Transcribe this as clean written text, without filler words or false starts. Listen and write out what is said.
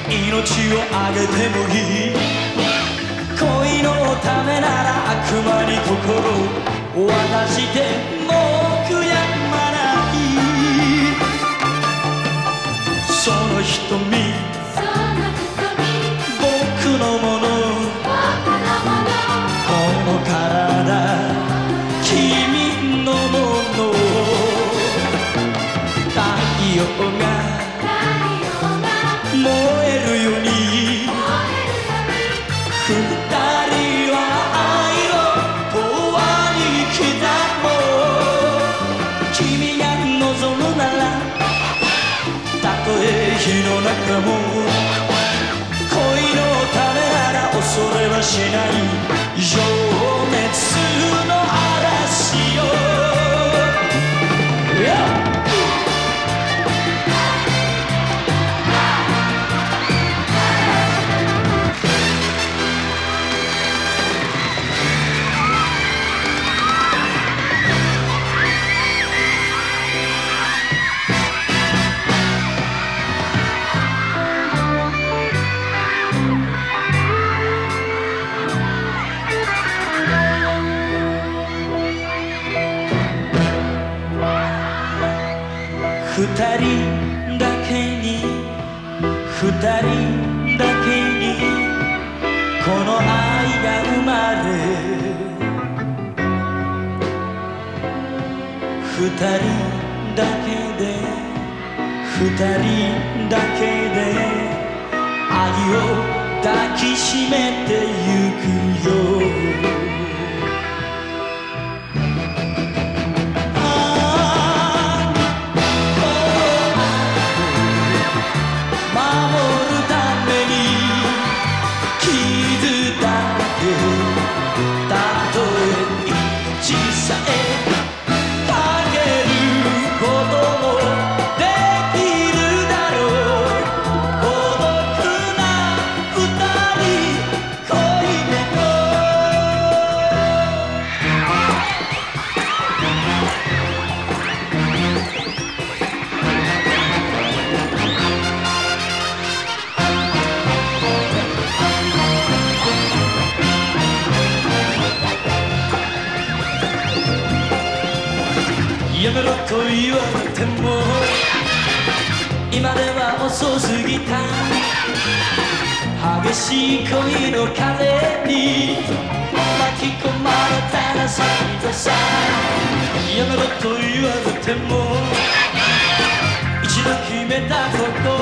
命をあげてもいい。恋のためなら悪魔に心を渡しても悔やまない。その瞳、僕のもの、この体、君のもの。太陽が燃えるように二人は愛を永遠に刻もう。君が望むならたとえ火の中も恋のためなら恐れはしない。情熱の嵐よ、二人だけに、二人だけにこの愛が生まれ、二人だけで、二人だけで愛を抱きしめてゆくよ。やめろと言われても今では遅すぎた。激しい恋の風に巻き込まれたら先でさ。やめろと言われても一度決めたこと